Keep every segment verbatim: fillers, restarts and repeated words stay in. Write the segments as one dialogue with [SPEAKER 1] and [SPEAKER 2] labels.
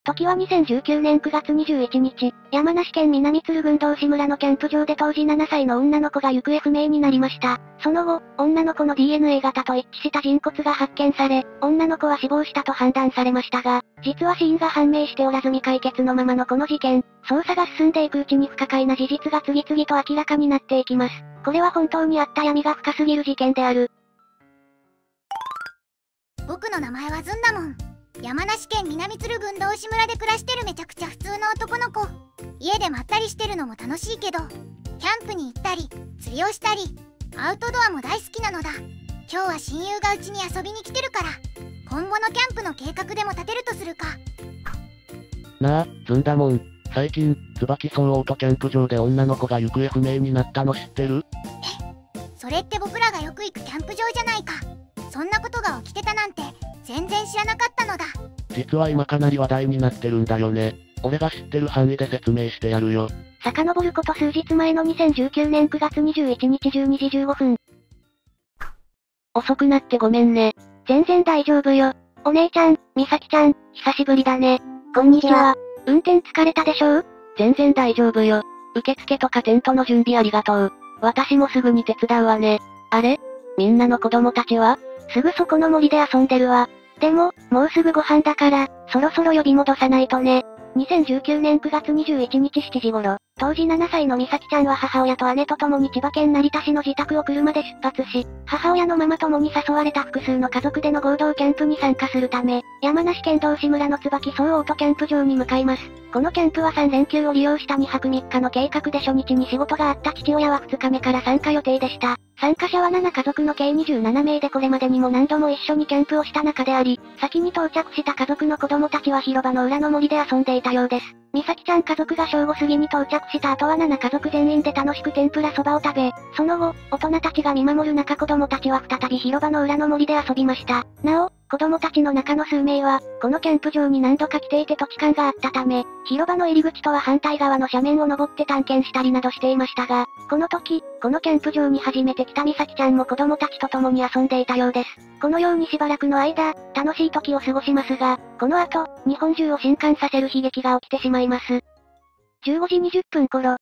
[SPEAKER 1] 時はにせんじゅうきゅうねんくがつにじゅういちにち、山梨県南鶴郡道志村のキャンプ場で当時ななさいの女の子が行方不明になりました。その後、女の子の ディーエヌエー 型と一致した人骨が発見され、女の子は死亡したと判断されましたが、実は死因が判明しておらず未解決のままのこの事件、捜査が進んでいくうちに不可解な事実が次々と明らかになっていきます。これは本当にあった闇が深すぎる事件である。
[SPEAKER 2] 僕の名前はずんだもん。山梨県南鶴郡道志村で暮らしてるめちゃくちゃ普通の男の子。家でまったりしてるのも楽しいけど、キャンプに行ったり釣りをしたりアウトドアも大好きなのだ。今日は親友がうちに遊びに来てるから、今後のキャンプの計画でも立てるとするか。
[SPEAKER 3] なあ、ずんだもん。最近、椿荘オートキャンプ場で女の子が行方不明になったの知ってる？
[SPEAKER 2] え、それって僕らがよく行くキャンプ場じゃないか。そんなことが起きてたなんて全然知らなかったのだ。
[SPEAKER 3] 実は今かなり話題になってるんだよね。俺が知ってる範囲で説明してやるよ。
[SPEAKER 1] 遡ること数日前のにせんじゅうきゅうねんくがつにじゅういちにちじゅうにじじゅうごふん。遅くなってごめんね。全然大丈夫よ。お姉ちゃん、みさきちゃん、久しぶりだね。こんにちは。運転疲れたでしょう？全然大丈夫よ。受付とかテントの準備ありがとう。私もすぐに手伝うわね。あれ？みんなの子供たちは？すぐそこの森で遊んでるわ。でも、もうすぐご飯だから、そろそろ呼び戻さないとね。にせんじゅうきゅうねんくがつにじゅういちにちしちじ頃、当時ななさいの美咲ちゃんは母親と姉と共に千葉県成田市の自宅を車で出発し、母親のママ友に誘われた複数の家族での合同キャンプに参加するため、山梨県道志村の椿荘オートキャンプ場に向かいます。このキャンプはさんれんきゅうを利用したにはくみっかの計画で初日に仕事があった父親はふつかめから参加予定でした。参加者はななかぞくの計にじゅうななめいでこれまでにも何度も一緒にキャンプをした仲であり、先に到着した家族の子供たちは広場の裏の森で遊んでいたようです。美咲ちゃん家族が正午過ぎに到着した後はななかぞく全員で楽しく天ぷらそばを食べ、その後、大人たちが見守る中子供たちは再び広場の裏の森で遊びました。なお、子供たちの中の数名は、このキャンプ場に何度か来ていて土地勘があったため、広場の入り口とは反対側の斜面を登って探検したりなどしていましたが、この時、このキャンプ場に初めて来た美咲ちゃんも子供たちと共に遊んでいたようです。このようにしばらくの間、楽しい時を過ごしますが、この後、日本中を震撼させる悲劇が起きてしまいます。じゅうごじにじゅっぷん頃。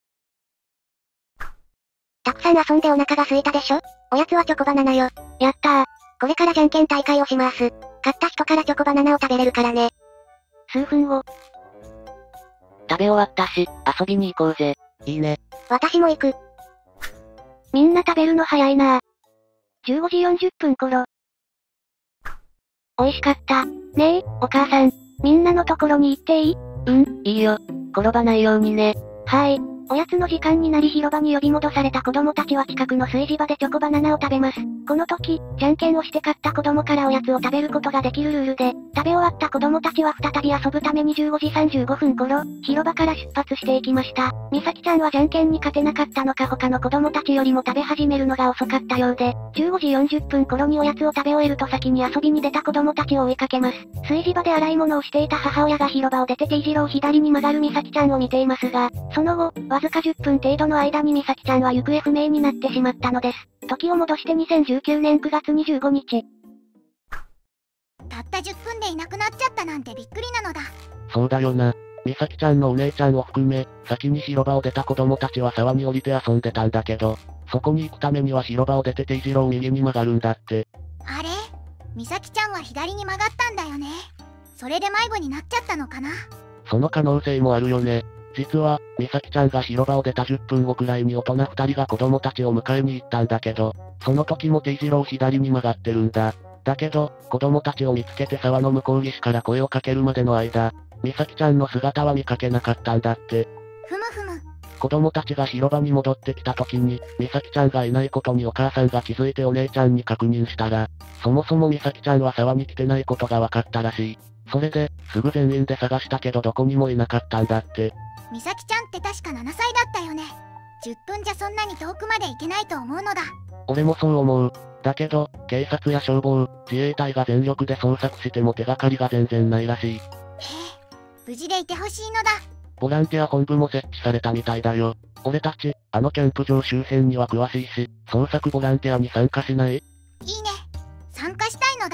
[SPEAKER 4] たくさん遊んでお腹が空いたでしょ？おやつはチョコバナナよ。
[SPEAKER 1] やったー。
[SPEAKER 4] これからじゃんけん大会をします。勝った人からチョコバナナを食べれるからね。
[SPEAKER 1] 数分後。
[SPEAKER 5] 食べ終わったし、遊びに行こうぜ。
[SPEAKER 3] いいね。
[SPEAKER 4] 私も行く。
[SPEAKER 1] みんな食べるの早いなぁ。じゅうごじよんじゅっぷん頃。美味しかった。ねえ、お母さん。みんなのところに行っていい？
[SPEAKER 5] うん、いいよ。転ばないようにね。
[SPEAKER 1] はーい。おやつの時間になり広場に呼び戻された子供たちは近くの炊事場でチョコバナナを食べます。この時、じゃんけんをして勝った子供からおやつを食べることができるルールで、食べ終わった子供たちは再び遊ぶためにじゅうごじさんじゅうごふん頃、広場から出発していきました。美咲ちゃんはじゃんけんに勝てなかったのか他の子供たちよりも食べ始めるのが遅かったようで、じゅうごじよんじゅっぷん頃におやつを食べ終えると先に遊びに出た子供たちを追いかけます。炊事場で洗い物をしていた母親が広場を出て T 字路を左に曲がる美咲ちゃんを見ていますが、その後、わずかじゅっぷん程度の間に美咲ちゃんは行方不明になってしまったのです。時を戻してにせんじゅうきゅうねんくがつにじゅうごにち。
[SPEAKER 2] たったじゅっぷんでいなくなっちゃったなんてびっくりなのだ。
[SPEAKER 3] そうだよな。美咲ちゃんのお姉ちゃんを含め、先に広場を出た子供たちは沢に降りて遊んでたんだけど、そこに行くためには広場を出て T 字路を右に曲がるんだって。
[SPEAKER 2] あれ？美咲ちゃんは左に曲がったんだよね。それで迷子になっちゃったのかな？
[SPEAKER 3] その可能性もあるよね。実は、美咲ちゃんが広場を出たじゅっぷんごくらいに大人ふたりが子供たちを迎えに行ったんだけど、その時も T 字路を左に曲がってるんだ。だけど、子供たちを見つけて沢の向こう岸から声をかけるまでの間、美咲ちゃんの姿は見かけなかったんだって。
[SPEAKER 2] ふむふむ。
[SPEAKER 3] 子供たちが広場に戻ってきた時に、美咲ちゃんがいないことにお母さんが気づいてお姉ちゃんに確認したら、そもそも美咲ちゃんは沢に来てないことが分かったらしい。それで、すぐ全員で探したけどどこにもいなかったんだって。
[SPEAKER 2] 美咲ちゃんって確かななさいだったよね。じゅっぷんじゃそんなに遠くまで行けないと思うのだ。
[SPEAKER 3] 俺もそう思う。だけど、警察や消防、自衛隊が全力で捜索しても手がかりが全然ないらしい。へえ、
[SPEAKER 2] 無事でいてほしいのだ。
[SPEAKER 3] ボランティア本部も設置されたみたいだよ。俺たち、あのキャンプ場周辺には詳しいし、捜索ボランティアに参加しない？いい
[SPEAKER 2] ね。参加したいのだ。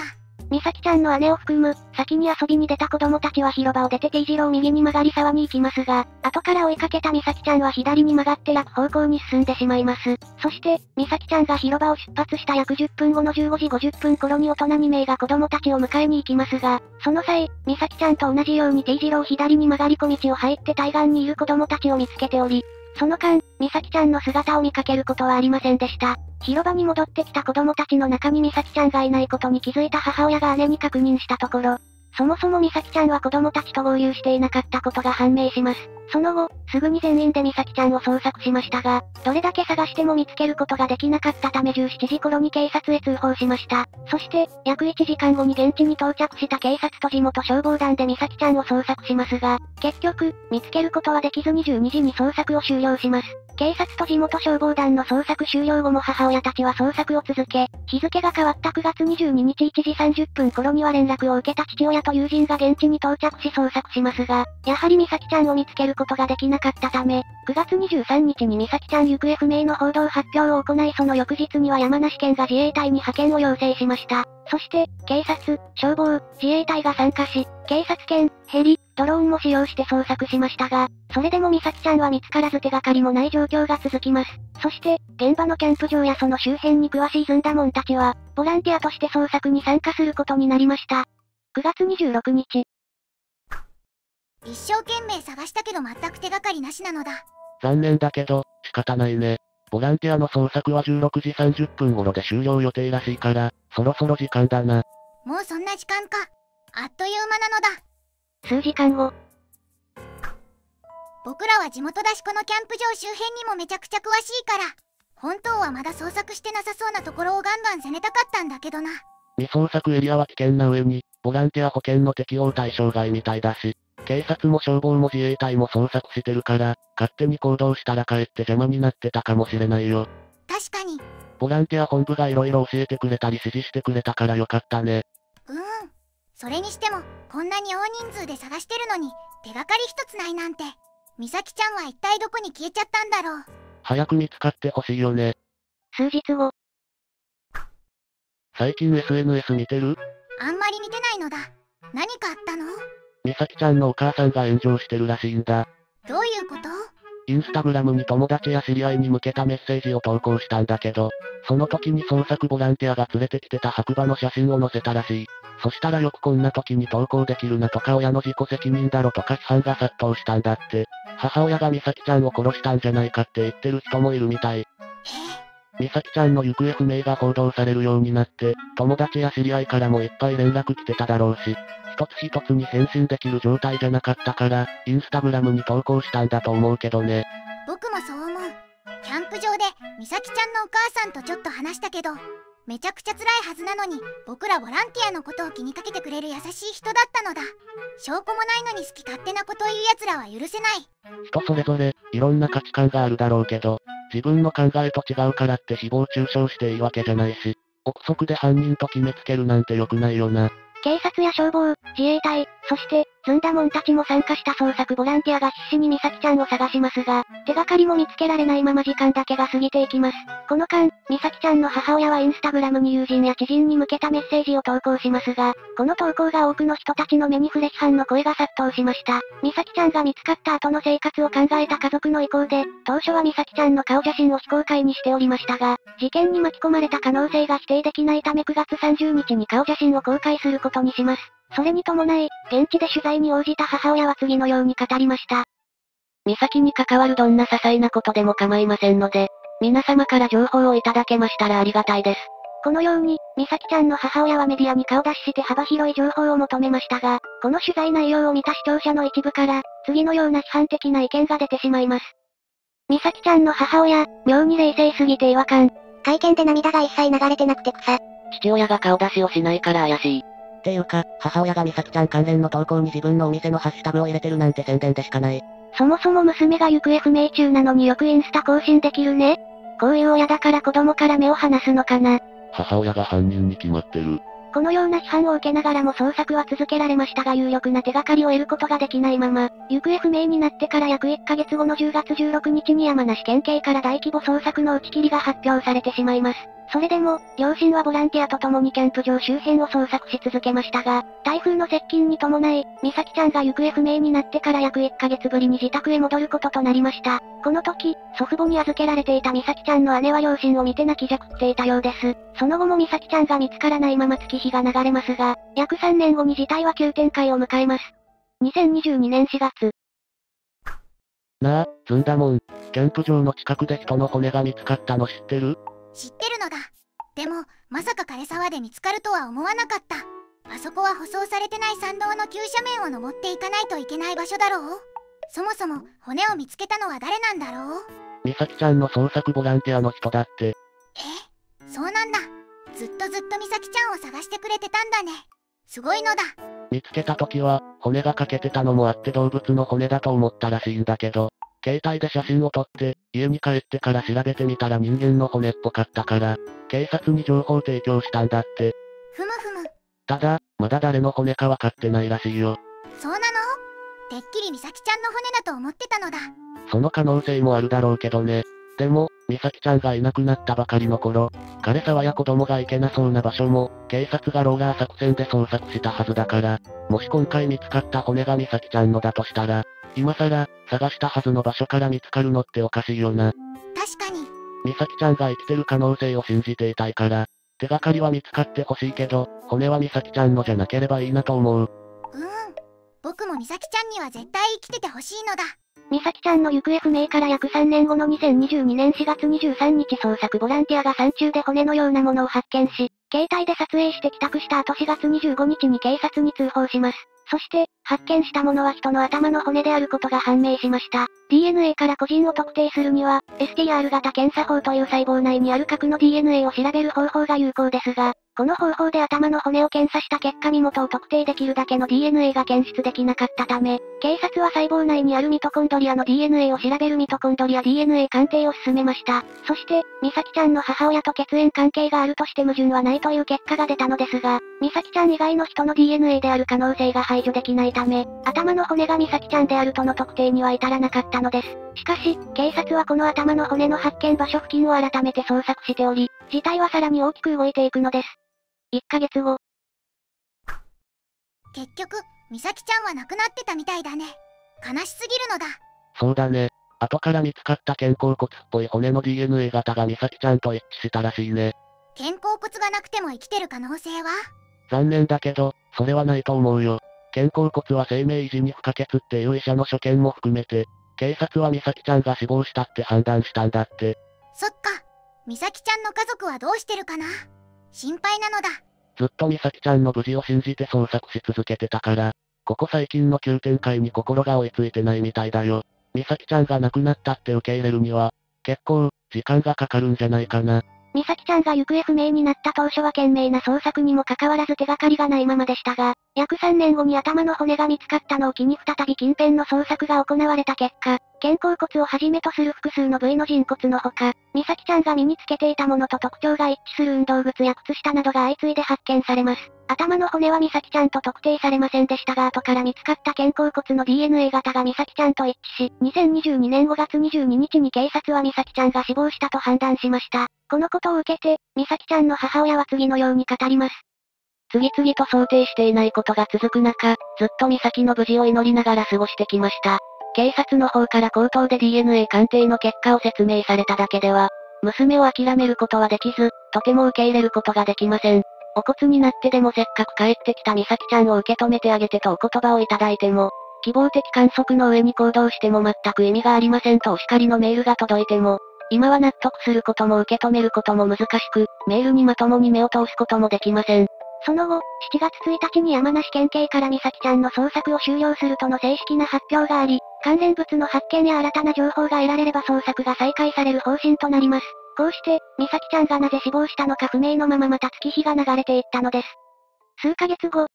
[SPEAKER 1] 美咲ちゃんの姉を含む、先に遊びに出た子供たちは広場を出て T 字路を右に曲がり沢に行きますが、後から追いかけた美咲ちゃんは左に曲がって逆方向に進んでしまいます。そして、美咲ちゃんが広場を出発した約じゅっぷんごのじゅうごじごじゅっぷん頃に大人に名が子供たちを迎えに行きますが、その際、美咲ちゃんと同じように T 字路を左に曲がり小道を入って対岸にいる子供たちを見つけており、その間、美咲ちゃんの姿を見かけることはありませんでした。広場に戻ってきた子供たちの中に美咲ちゃんがいないことに気づいた母親が姉に確認したところ、そもそも美咲ちゃんは子供たちと合流していなかったことが判明します。その後、すぐに全員で美咲ちゃんを捜索しましたが、どれだけ探しても見つけることができなかったためじゅうしちじ頃に警察へ通報しました。そして、約いちじかんごに現地に到着した警察と地元消防団で美咲ちゃんを捜索しますが、結局、見つけることはできずにじゅうにじに捜索を終了します。警察と地元消防団の捜索終了後も母親たちは捜索を続け、日付が変わったくがつにじゅうににちいちじさんじゅっぷん頃には連絡を受けた父親と友人が現地に到着し捜索しますが、やはり美咲ちゃんを見つけることができなかったため、くがつにじゅうさんにちに美咲ちゃん行方不明の報道発表を行いその翌日には山梨県が自衛隊に派遣を要請しました。そして、警察、消防、自衛隊が参加し、警察犬、ヘリ、ドローンも使用して捜索しましたが、それでも美咲ちゃんは見つからず手がかりもない状況が続きます。そして、現場のキャンプ場やその周辺に詳しいずんだもんたちは、ボランティアとして捜索に参加することになりました。くがつにじゅうろくにち。
[SPEAKER 2] 一生懸命探したけど全く手がかりなしなのだ。
[SPEAKER 3] 残念だけど、仕方ないね。ボランティアの捜索はじゅうろくじさんじゅっぷん頃で終了予定らしいから、そろそろ時間だな。
[SPEAKER 2] もうそんな時間か。あっという間なのだ。
[SPEAKER 1] 数時間後。
[SPEAKER 2] 僕らは地元だしこのキャンプ場周辺にもめちゃくちゃ詳しいから、本当はまだ捜索してなさそうなところをガンガン攻めたかったんだけどな。
[SPEAKER 3] 未捜索エリアは危険な上に、ボランティア保険の適用対象外みたいだし、警察も消防も自衛隊も捜索してるから、勝手に行動したらかえって邪魔になってたかもしれないよ。
[SPEAKER 2] 確かに。
[SPEAKER 3] ボランティア本部が色々教えてくれたり指示してくれたからよかったね。
[SPEAKER 2] うーん。それにしても、こんなに大人数で探してるのに、手がかり一つないなんて。美咲ちゃんは一体どこに消えちゃったんだろう。
[SPEAKER 3] 早く見つかってほしいよね。
[SPEAKER 1] 数日後。
[SPEAKER 3] 最近 エスエヌエス 見てる？
[SPEAKER 2] あんまり見てないのだ。何かあったの？
[SPEAKER 3] 美咲ちゃんのお母さんが炎上してるらしいんだ。
[SPEAKER 2] どういうこと？
[SPEAKER 3] インスタグラムに友達や知り合いに向けたメッセージを投稿したんだけど、その時に捜索ボランティアが連れてきてた白馬の写真を載せたらしい。そしたらよくこんな時に投稿できるなとか親の自己責任だろとか批判が殺到したんだって。母親が美咲ちゃんを殺したんじゃないかって言ってる人もいるみたい。美咲ちゃんの行方不明が報道されるようになって、友達や知り合いからもいっぱい連絡来てただろうし、一つ一つに返信できる状態じゃなかったから、インスタグラムに投稿したんだと思うけどね。
[SPEAKER 2] 僕もそう思う。キャンプ場で、美咲ちゃんのお母さんとちょっと話したけど、めちゃくちゃ辛いはずなのに、僕らボランティアのことを気にかけてくれる優しい人だったのだ。証拠もないのに好き勝手なことを言う奴らは許せない。
[SPEAKER 3] 人それぞれ、いろんな価値観があるだろうけど、自分の考えと違うからって誹謗中傷していいわけじゃないし、憶測で犯人と決めつけるなんて良くないよな。
[SPEAKER 1] 警察や消防、自衛隊、そして、ずんだもんたちも参加した捜索ボランティアが必死に美咲ちゃんを探しますが、手がかりも見つけられないまま時間だけが過ぎていきます。この間、美咲ちゃんの母親はインスタグラムに友人や知人に向けたメッセージを投稿しますが、この投稿が多くの人たちの目に触れ批判の声が殺到しました。美咲ちゃんが見つかった後の生活を考えた家族の意向で、当初は美咲ちゃんの顔写真を非公開にしておりましたが、事件に巻き込まれた可能性が否定できないためくがつさんじゅうにちに顔写真を公開することにします。それに伴い、現地で取材に応じた母親は次のように語りました。
[SPEAKER 5] 美咲に関わるどんな些細なことでも構いませんので、皆様から情報をいただけましたらありがたいです。
[SPEAKER 1] このように、美咲ちゃんの母親はメディアに顔出しして幅広い情報を求めましたが、この取材内容を見た視聴者の一部から、次のような批判的な意見が出てしまいます。美咲ちゃんの母親、妙に冷静すぎて違和感。
[SPEAKER 4] 会見で涙が一切流れてなくて草。
[SPEAKER 5] 父親が顔出しをしないから怪しい。
[SPEAKER 6] っていうか、母親が美咲ちゃん関連の投稿に自分のお店のハッシュタグを入れてるなんて宣伝でしかない。
[SPEAKER 1] そもそも娘が行方不明中なのによくインスタ更新できるね。こういう親だから子供から目を離すのかな。
[SPEAKER 3] 母親が犯人に決まってる。
[SPEAKER 1] このような批判を受けながらも捜索は続けられましたが有力な手がかりを得ることができないまま、行方不明になってから約いっかげつごのじゅうがつじゅうろくにちに山梨県警から大規模捜索の打ち切りが発表されてしまいます。 それでも、両親はボランティアと共にキャンプ場周辺を捜索し続けましたが、台風の接近に伴い、美咲ちゃんが行方不明になってから約いっかげつぶりに自宅へ戻ることとなりました。この時、祖父母に預けられていた美咲ちゃんの姉は両親を見て泣きじゃくっていたようです。その後も美咲ちゃんが見つからないまま月日が流れますが、約さんねんごに事態は急展開を迎えます。にせんにじゅうにねんしがつ。
[SPEAKER 3] なあ、ずんだもん。キャンプ場の近くで人の骨が見つかったの知ってる？
[SPEAKER 2] 知ってるのだ。でも、まさか枯沢で見つかるとは思わなかった。あそこは舗装されてない山道の急斜面を登っていかないといけない場所だろう。そもそも、骨を見つけたのは誰なんだろう？
[SPEAKER 3] 美咲ちゃんの捜索ボランティアの人だって。
[SPEAKER 2] え、そうなんだ。ずっとずっと美咲ちゃんを探してくれてたんだね。すごいのだ。
[SPEAKER 3] 見つけた時は、骨が欠けてたのもあって動物の骨だと思ったらしいんだけど、携帯で写真を撮って、家に帰ってから調べてみたら人間の骨っぽかったから、警察に情報提供したんだって。
[SPEAKER 2] ふむふむ。
[SPEAKER 3] ただ、まだ誰の骨か分かってないらしいよ。
[SPEAKER 2] そうなの？てっきり美咲ちゃんの骨だと思ってたのだ。
[SPEAKER 3] その可能性もあるだろうけどね。でも、美咲ちゃんがいなくなったばかりの頃、枯沢や子供が行けなそうな場所も、警察がローラー作戦で捜索したはずだから、もし今回見つかった骨が美咲ちゃんのだとしたら、今さら、探したはずの場所から見つかるのっておかしいよな。
[SPEAKER 2] 確かに。
[SPEAKER 3] 美咲ちゃんが生きてる可能性を信じていたいから、手がかりは見つかってほしいけど、骨は美咲ちゃんのじゃなければいいなと思う。
[SPEAKER 2] うん。僕も美咲ちゃんには絶対生きててほしいのだ。
[SPEAKER 1] 美咲ちゃんの行方不明から約さんねんごのにせんにじゅうにねんしがつにじゅうさんにち捜索ボランティアが山中で骨のようなものを発見し、携帯で撮影して帰宅した後しがつにじゅうごにちに警察に通報します。そして、発見したものは人の頭の骨であることが判明しました。ディーエヌエー から個人を特定するには、エスティーアール 型検査法という細胞内にある核の ディーエヌエー を調べる方法が有効ですが、この方法で頭の骨を検査した結果身元を特定できるだけの ディーエヌエー が検出できなかったため、警察は細胞内にあるミトコンドリアの ディーエヌエー を調べるミトコンドリア ディーエヌエー 鑑定を進めました。そして、美咲ちゃんの母親と血縁関係があるとして矛盾はないという結果が出たのですが、美咲ちゃん以外の人の ディーエヌエー である可能性が排除できないため、頭の骨が美咲ちゃんであるとの特定には至らなかったのです。しかし、警察はこの頭の骨の発見場所付近を改めて捜索しており、事態はさらに大きく動いていくのです。いっかげつご。
[SPEAKER 2] 結局、美咲ちゃんは亡くなってたみたいだね。悲しすぎるのだ。
[SPEAKER 3] そうだね。後から見つかった肩甲骨っぽい骨の ディーエヌエー 型が美咲ちゃんと一致したらしいね。
[SPEAKER 2] 肩甲骨がなくても生きてる可能性は？
[SPEAKER 3] 残念だけど、それはないと思うよ。肩甲骨は生命維持に不可欠っていう医者の所見も含めて、警察は美咲ちゃんが死亡したって判断したんだって。
[SPEAKER 2] そっか。美咲ちゃんの家族はどうしてるかな？心配なのだ。
[SPEAKER 3] ずっと美咲ちゃんの無事を信じて捜索し続けてたから、ここ最近の急展開に心が追いついてないみたいだよ。美咲ちゃんが亡くなったって受け入れるには、結構、時間がかかるんじゃないかな。
[SPEAKER 1] 美咲ちゃんが行方不明になった当初は懸命な捜索にもかかわらず手がかりがないままでしたが、約さんねんごに頭の骨が見つかったのを機に再び近辺の捜索が行われた結果、肩甲骨をはじめとする複数の部位の人骨のほか、美咲ちゃんが身につけていたものと特徴が一致する運動靴や靴下などが相次いで発見されます。頭の骨は美咲ちゃんと特定されませんでしたが後から見つかった肩甲骨の ディーエヌエー 型が美咲ちゃんと一致し、にせんにじゅうにねんごがつにじゅうににちに警察は美咲ちゃんが死亡したと判断しました。このことを受けて、美咲ちゃんの母親は次のように語ります。
[SPEAKER 5] 次々と想定していないことが続く中、ずっと美咲の無事を祈りながら過ごしてきました。警察の方から口頭で ディーエヌエー 鑑定の結果を説明されただけでは、娘を諦めることはできず、とても受け入れることができません。お骨になってでもせっかく帰ってきた美咲ちゃんを受け止めてあげてとお言葉をいただいても、希望的観測の上に行動しても全く意味がありませんとお叱りのメールが届いても、今は納得することも受け止めることも難しく、メールにまともに目を通すこともできません。
[SPEAKER 1] その後、しちがつついたちに山梨県警から美咲ちゃんの捜索を終了するとの正式な発表があり、関連物の発見や新たな情報が得られれば捜索が再開される方針となります。こうして、美咲ちゃんがなぜ死亡したのか不明のまままた月日が流れていったのです。数ヶ月後、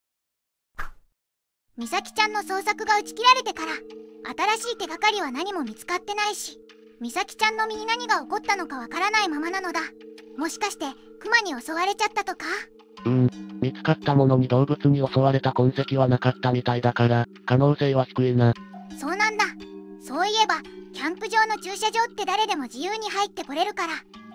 [SPEAKER 2] 美咲ちゃんの捜索が打ち切られてから、新しい手がかりは何も見つかってないし、美咲ちゃんの身に何が起こったのかわからないままなのだ。もしかして、熊に襲われちゃったとか？
[SPEAKER 3] うーん、見つかったものに動物に襲われた痕跡はなかったみたいだから、可能性は低いな。
[SPEAKER 2] そうなんだ。そういえば、キャンプ場の駐車場って誰でも自由に入ってこれるから、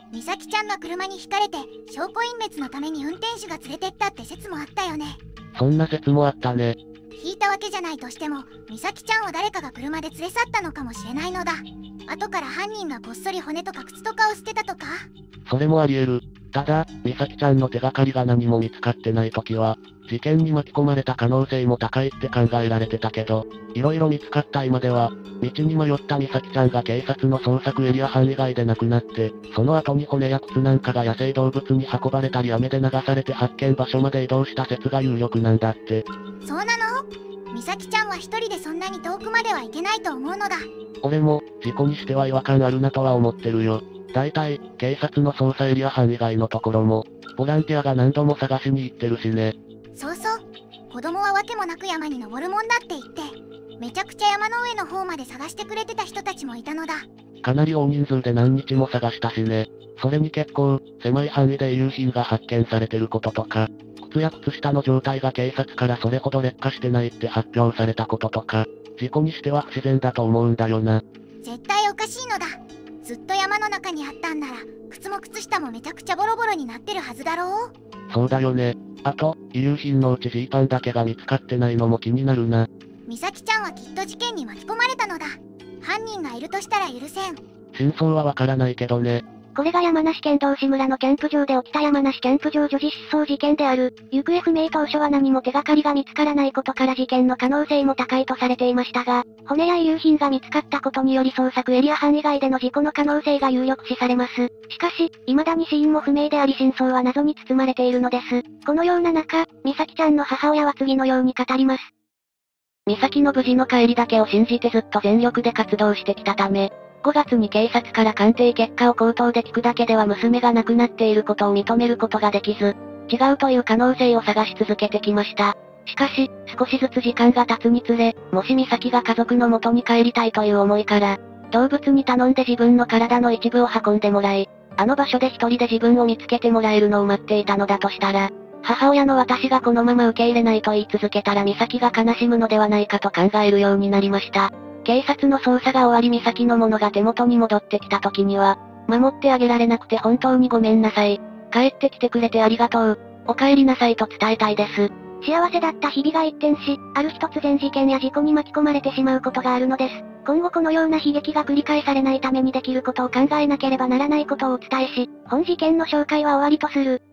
[SPEAKER 2] 美咲ちゃんの車にひかれて証拠隠滅のために運転手が連れてったって説もあったよね。
[SPEAKER 3] そんな説もあったね。
[SPEAKER 2] 引いたわけじゃないとしても、美咲ちゃんを誰かが車で連れ去ったのかもしれないのだ。後から犯人がこっそり骨とか靴とかを捨てたとか。
[SPEAKER 3] それもあり得る。ただ、美咲ちゃんの手がかりが何も見つかってない時は、事件に巻き込まれた可能性も高いって考えられてたけど、色々見つかった今では、道に迷った美咲ちゃんが警察の捜索エリア範囲外で亡くなって、その後に骨や靴なんかが野生動物に運ばれたり雨で流されて発見場所まで移動した説が有力なんだって。
[SPEAKER 2] そうなの？美咲ちゃんは一人でそんなに遠くまでは行けないと思うのだ。
[SPEAKER 3] 俺も、事故にしては違和感あるなとは思ってるよ。大体、警察の捜査エリア範囲外のところも、ボランティアが何度も探しに行ってるしね。
[SPEAKER 2] そうそう。子供はわけもなく山に登るもんだって言って、めちゃくちゃ山の上の方まで探してくれてた人たちもいたのだ。
[SPEAKER 3] かなり大人数で何日も探したしね。それに結構、狭い範囲で遺留品が発見されてることとか、靴や靴下の状態が警察からそれほど劣化してないって発表されたこととか、事故にしては不自然だと思うんだよな。
[SPEAKER 2] 絶対おかしいのだ。ずっと山の中にあったんなら、靴も靴下もめちゃくちゃボロボロになってるはずだろう。
[SPEAKER 3] そうだよね。あと、遺留品のうちジーパンだけが見つかってないのも気になるな。
[SPEAKER 2] 美咲ちゃんはきっと事件に巻き込まれたのだ。犯人がいるとしたら許せん。
[SPEAKER 3] 真相はわからないけどね。
[SPEAKER 1] これが山梨県道志村のキャンプ場で起きた山梨キャンプ場女児失踪事件である。行方不明当初は何も手がかりが見つからないことから事件の可能性も高いとされていましたが、骨や遺留品が見つかったことにより捜索エリア範囲外での事故の可能性が有力視されます。しかし、未だに死因も不明であり真相は謎に包まれているのです。このような中、美咲ちゃんの母親は次のように語ります。
[SPEAKER 5] 美咲の無事の帰りだけを信じてずっと全力で活動してきたため、ごがつに警察から鑑定結果を口頭で聞くだけでは娘が亡くなっていることを認めることができず、違うという可能性を探し続けてきました。しかし、少しずつ時間が経つにつれ、もし美咲が家族の元に帰りたいという思いから、動物に頼んで自分の体の一部を運んでもらい、あの場所で一人で自分を見つけてもらえるのを待っていたのだとしたら、母親の私がこのまま受け入れないと言い続けたら美咲が悲しむのではないかと考えるようになりました。警察の捜査が終わり美咲のものが手元に戻ってきた時には、守ってあげられなくて本当にごめんなさい。帰ってきてくれてありがとう。お帰りなさいと伝えたいです。
[SPEAKER 1] 幸せだった日々が一転し、ある日突然事件や事故に巻き込まれてしまうことがあるのです。今後このような悲劇が繰り返されないためにできることを考えなければならないことをお伝えし、本事件の紹介は終わりとする。